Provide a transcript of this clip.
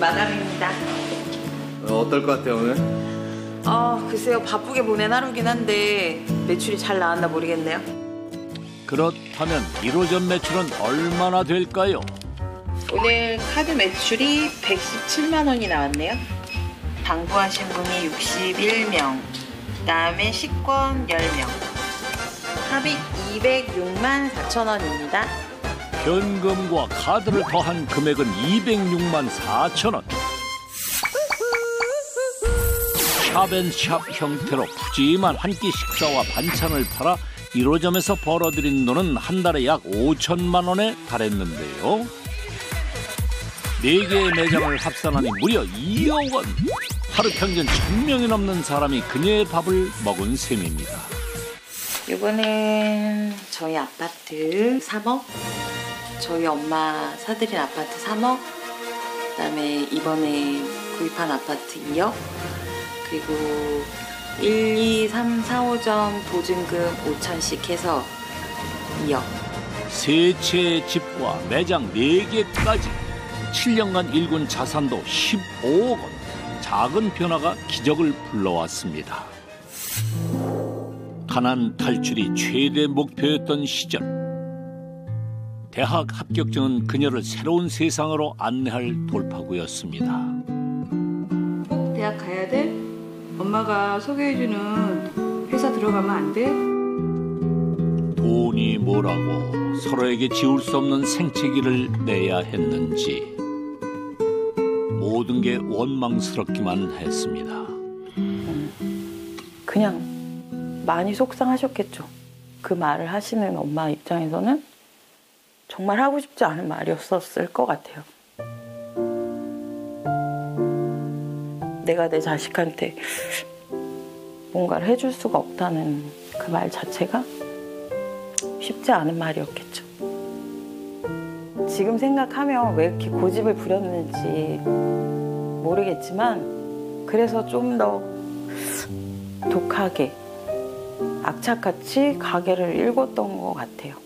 마담입니다. 어떨 것 같아요, 오늘? 글쎄요. 바쁘게 보낸 하루긴 한데 매출이 잘 나왔나 모르겠네요. 그렇다면 1호점 매출은 얼마나 될까요? 오늘 카드 매출이 117만 원이 나왔네요. 당부하신 분이 61명, 그다음에 식권 10명. 합이 206만 4천 원입니다. 현금과 카드를 더한 금액은 206만 4천 원. 샵앤샵 형태로 푸짐한 한 끼 식사와 반찬을 팔아 1호점에서 벌어들인 돈은 한 달에 약 5천만 원에 달했는데요. 4개의 매장을 합산하니 무려 2억 원. 하루 평균 1,000명이 넘는 사람이 그녀의 밥을 먹은 셈입니다. 이거는 저희 아파트 3억, 저희 엄마 사들인 아파트 3억, 그다음에 이번에 구입한 아파트 2억, 그리고 1, 2, 3, 4, 5점 보증금 5천씩 해서 2억. 세 채의 집과 매장 4개까지 7년간 일군 자산도 15억 원. 작은 변화가 기적을 불러왔습니다. 가난 탈출이 최대 목표였던 시절. 대학 합격증은 그녀를 새로운 세상으로 안내할 돌파구였습니다. 대학 가야 돼? 엄마가 소개해주는 회사 들어가면 안 돼? 돈이 뭐라고 서로에게 지울 수 없는 생채기를 내야 했는지 모든 게 원망스럽기만 했습니다. 그냥 많이 속상하셨겠죠. 그 말을 하시는 엄마 입장에서는 정말 하고 싶지 않은 말이었을 것 같아요. 내가 내 자식한테 뭔가를 해줄 수가 없다는 그 말 자체가 쉽지 않은 말이었겠죠. 지금 생각하면 왜 이렇게 고집을 부렸는지 모르겠지만 그래서 좀 더 독하게 악착같이 가게를 일궜던 것 같아요.